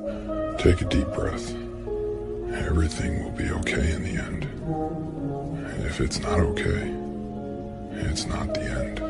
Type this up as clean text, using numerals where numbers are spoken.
Take a deep breath. Everything will be okay in the end. If it's not okay, it's not the end.